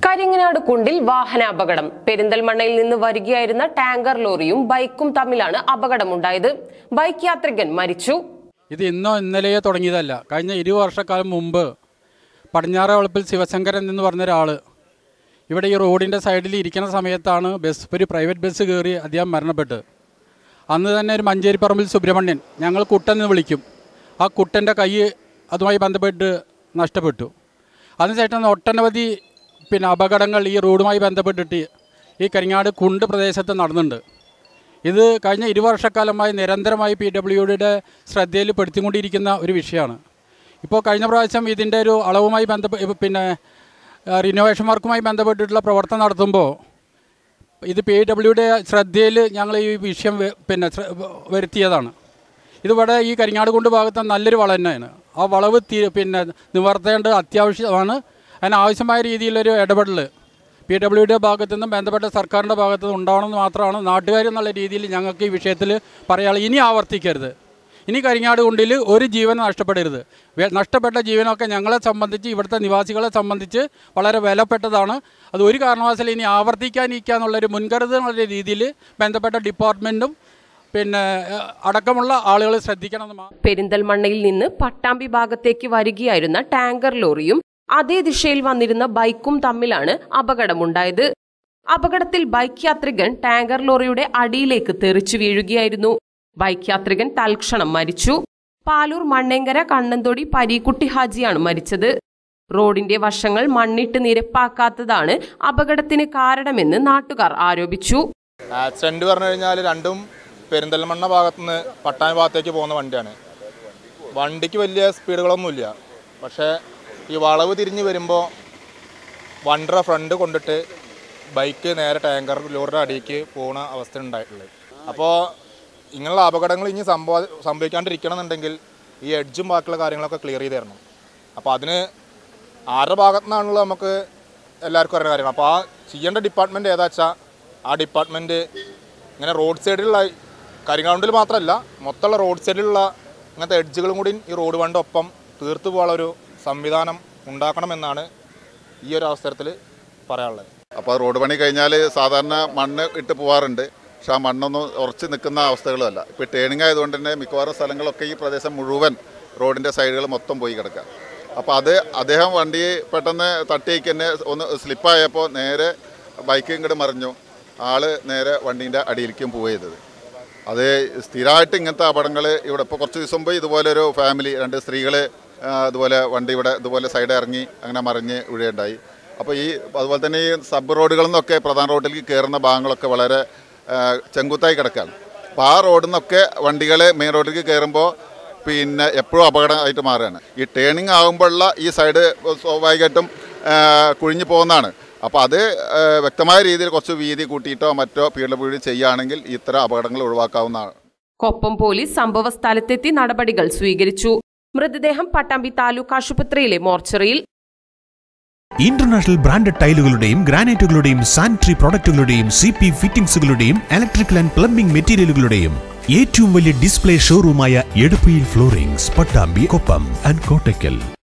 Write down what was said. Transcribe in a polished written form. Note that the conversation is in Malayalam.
കരിങ്ങനാട് കുണ്ടിൽ വാഹനാപകടം. പെരിന്തൽമണ്ണയിൽ നിന്ന് വരികയായിരുന്ന ടാങ്കർ ലോറിയും ബൈക്കും തമ്മിലാണ് അപകടമുണ്ടായത്. ബൈക്ക് യാത്രികൻ മരിച്ചു. ഇത് ഇന്നോ ഇന്നലെയോ തുടങ്ങിയതല്ല. കഴിഞ്ഞ 20 വർഷക്കാലം മുമ്പ് പടിഞ്ഞാറേ വളപ്പിൽ ശിവശങ്കരൻ എന്ന് പറഞ്ഞ ഒരാൾ ഇവിടെ ഈ റോഡിൻ്റെ സൈഡിൽ ഇരിക്കുന്ന സമയത്താണ് ഒരു പ്രൈവറ്റ് ബസ് കയറി അദ്ദേഹം മരണപ്പെട്ടത്. അന്ന് തന്നെ ഒരു മഞ്ചേരിപ്പറമ്പിൽ സുബ്രഹ്മണ്യൻ, ഞങ്ങൾ കുട്ടെന്ന് വിളിക്കും, ആ കുട്ടൻ്റെ കൈ അതുമായി ബന്ധപ്പെട്ട് നഷ്ടപ്പെട്ടു. അതിനുശേഷം ഒട്ടനവധി അപകടങ്ങൾ ഈ റോഡുമായി ബന്ധപ്പെട്ടിട്ട് ഈ കരിങ്ങാട് കുണ്ട് പ്രദേശത്ത് നടന്നുണ്ട്. ഇത് കഴിഞ്ഞ 20 വർഷക്കാലമായി നിരന്തരമായി PWDയുടെ ശ്രദ്ധയിൽ പെടുത്തിക്കൊണ്ടിരിക്കുന്ന ഒരു വിഷയമാണ്. ഇപ്പോൾ കഴിഞ്ഞ പ്രാവശ്യം ഇതിൻ്റെ ഒരു അളവുമായി റിനോവേഷൻ വർക്കുമായി ബന്ധപ്പെട്ടിട്ടുള്ള പ്രവർത്തനം നടത്തുമ്പോൾ ഇത് PWDയുടെ ശ്രദ്ധയിൽ ഞങ്ങൾ ഈ വിഷയം വരുത്തിയതാണ്. ഇതിവിടെ ഈ കരിങ്ങാട് കുണ്ട് ഭാഗത്ത് നല്ലൊരു വളവ് തന്നെയാണ്. ആ വളവ് നിവർത്തേണ്ടത് അത്യാവശ്യമാണ്. അതിനാവശ്യമായ രീതിയിലൊരു ഇടപെടൽ PWDയുടെ ഭാഗത്തു നിന്നും ബന്ധപ്പെട്ട സർക്കാരിൻ്റെ ഭാഗത്തു നിന്നും ഉണ്ടാവണമെന്ന് മാത്രമാണ് നാട്ടുകാരെന്നുള്ള രീതിയിൽ ഞങ്ങൾക്ക് ഈ വിഷയത്തിൽ പറയാനുള്ളത്. ഇനി ആവർത്തിക്കരുത്. ഇനി കരിങ്ങാട് കുണ്ടിൽ ഒരു ജീവൻ നഷ്ടപ്പെടരുത്. നഷ്ടപ്പെട്ട ജീവനൊക്കെ ഞങ്ങളെ സംബന്ധിച്ച്, ഇവിടുത്തെ നിവാസികളെ സംബന്ധിച്ച് വളരെ വിലപ്പെട്ടതാണ്. അത് ഒരു കാരണവശാലും ഇനി ആവർത്തിക്കാനിരിക്കുക എന്നുള്ളൊരു മുൻകരുതൽ എന്നുള്ള രീതിയിൽ ബന്ധപ്പെട്ട ഡിപ്പാർട്ട്മെൻറ്റും അടക്കമുള്ള ആളുകൾ ശ്രദ്ധിക്കണം. പെരിന്തൽമണ്ണയിൽ നിന്ന് പട്ടാമ്പി ഭാഗത്തേക്ക് വരികയായിരുന്ന ടാങ്കർ ലോറിയും അതേ ദിശയിൽ വന്നിരുന്ന ബൈക്കും തമ്മിലാണ് അപകടമുണ്ടായത്. അപകടത്തിൽ ബൈക്ക് യാത്രികൻ ടാങ്കർ ലോറിയുടെ അടിയിലേക്ക് തെറിച്ചു വീഴുകയായിരുന്നു. ബൈക്ക് യാത്രികൻ തൽക്ഷണം മരിച്ചു. പാലൂർ മണ്ണേങ്കര കണ്ണന്തൊടി പരീക്കുട്ടി ഹാജിയാണ് മരിച്ചത്. റോഡിന്റെ വശങ്ങൾ മണ്ണിട്ട് നിരപ്പാക്കാത്തതാണ് അപകടത്തിന് കാരണമെന്ന് നാട്ടുകാർ ആരോപിച്ചു. ആക്സിഡന്റ് പറഞ്ഞു കഴിഞ്ഞാൽ രണ്ടും പെരിന്തൽമണ്ണ ഭാഗത്തുനിന്ന് പട്ടാമ്പി ഭാഗത്തേക്ക് പോകുന്ന വണ്ടിയാണ്. വണ്ടിക്ക് വലിയ സ്പീഡുകളൊന്നുമില്ല. പക്ഷേ ഈ വളവ് തിരിഞ്ഞ് വരുമ്പോൾ വണ്ടിയുടെ ഫ്രണ്ട് കൊണ്ടിട്ട് ബൈക്ക് നേരെ ടാങ്കർ ലോറിയുടെ അടിയിലേക്ക് പോകുന്ന അവസ്ഥ ഉണ്ടായിട്ടുള്ളത്. അപ്പോൾ ഇങ്ങനെയുള്ള അപകടങ്ങൾ ഇനി സംഭവിക്കാണ്ടിരിക്കണമെന്നുണ്ടെങ്കിൽ ഈ എഡ്ജും ബാക്കിയുള്ള കാര്യങ്ങളൊക്കെ ക്ലിയർ ചെയ്ത് തരണം. അപ്പോൾ അതിന് ആരുടെ ഭാഗത്തു നിന്നാണല്ലോ നമുക്ക് എല്ലാവർക്കും അറിയുന്ന കാര്യങ്ങൾ. അപ്പോൾ ആ ചെയ്യേണ്ട ഡിപ്പാർട്ട്മെൻറ്റ് ഏതാ വെച്ചാൽ ആ ഡിപ്പാർട്ട്മെൻറ്റ് ഇങ്ങനെ റോഡ് സൈഡിലുള്ള കരിങ്ങാണ്ടിൽ മാത്രമല്ല മൊത്തമുള്ള റോഡ് സൈഡിലുള്ള ഇങ്ങനത്തെ എഡ്ജുകളും കൂടി ഈ റോഡ് വണ്ടി ഒപ്പം തീർത്തു പോകാനുള്ളൊരു സംവിധാനം ഉണ്ടാക്കണമെന്നാണ് ഈ ഒരു അവസരത്തിൽ പറയാനുള്ളത്. അപ്പോൾ റോഡ് പണി കഴിഞ്ഞാൽ സാധാരണ മണ്ണ് ഇട്ട് പോകാറുണ്ട്. പക്ഷെ ആ മണ്ണൊന്നും ഉറച്ച് നിൽക്കുന്ന അവസ്ഥകളുമല്ല. ഇപ്പോൾ ടേണിംഗ് ആയതുകൊണ്ട് തന്നെ മിക്കവാറും സ്ഥലങ്ങളൊക്കെ ഈ പ്രദേശം മുഴുവൻ റോഡിൻ്റെ സൈഡുകൾ മൊത്തം പോയി കിടക്കുക. അപ്പോൾ അദ്ദേഹം വണ്ടി പെട്ടെന്ന് തട്ടിയേക്ക് തന്നെ ഒന്ന് സ്ലിപ്പായപ്പോൾ നേരെ ബൈക്ക് ഇങ്ങോട്ട് മറിഞ്ഞു. ആള് നേരെ വണ്ടീൻ്റെ അടിയിലേക്കും പോവുക ചെയ്തത്. അത് സ്ഥിരമായിട്ട് ഇങ്ങനത്തെ അപകടങ്ങൾ ഇവിടെ ഇപ്പോൾ കുറച്ച് ദിവസം മുമ്പ് ഇതുപോലെ ഒരു ഫാമിലി 2 സ്ത്രീകൾ അതുപോലെ വണ്ടി ഇവിടെ ഇതുപോലെ സൈഡ് ഇറങ്ങി അങ്ങനെ മറിഞ്ഞ് വീഴുകയുണ്ടായി. അപ്പോൾ അതുപോലെ തന്നെ ഈ സബ് റോഡുകളിൽ നിന്നൊക്കെ പ്രധാന റോഡിലേക്ക് കയറുന്ന ഭാഗങ്ങളൊക്കെ വളരെ ചെങ്കുത്തായി കിടക്കുകയാണ്. അപ്പോൾ ആ റോഡിൽ നിന്നൊക്കെ വണ്ടികൾ മെയിൻ റോഡിലേക്ക് കയറുമ്പോൾ എപ്പോഴും അപകടമായിട്ട് മാറുകയാണ്. ഈ ടേണിംഗ് ആകുമ്പോഴുള്ള ഈ സൈഡ് സ്വാഭാവികമായിട്ടും കുഴിഞ്ഞു പോകുന്നതാണ്. അപ്പോൾ അത് വ്യക്തമായ രീതിയിൽ കുറച്ച് വീതി കൂട്ടിയിട്ടോ മറ്റോ PWD ചെയ്യുകയാണെങ്കിൽ ഇത്തരം അപകടങ്ങൾ ഒഴിവാക്കാവുന്നതാണ്. കൊപ്പം പോലീസ് സംഭവ സ്ഥലത്തെത്തി നടപടികൾ സ്വീകരിച്ചു. മൃതദേഹം പട്ടാമ്പി താലൂക്ക് ആശുപത്രിയിലെ മോർച്ചറിയിൽ. ഇന്റർനാഷണൽ ബ്രാൻഡഡ് ടൈലുകളുടെയും ഗ്രാനൈറ്റുകളുടെയും സാനിറ്ററി പ്രോഡക്റ്റുകളുടെയും CP ഫിറ്റിംഗ്സുകളുടെയും ഇലക്ട്രിക്കൽ ആൻഡ് പ്ലംബിംഗ് മെറ്റീരിയലുകളുടെയും ഏറ്റവും വലിയ ഡിസ്പ്ലേ ഷോറൂമായ എടപ്പയിൽ ഫ്ലോറിംഗ്സ്, പട്ടാമ്പി, കൊപ്പം ആൻഡ് കോട്ടയ്ക്കൽ.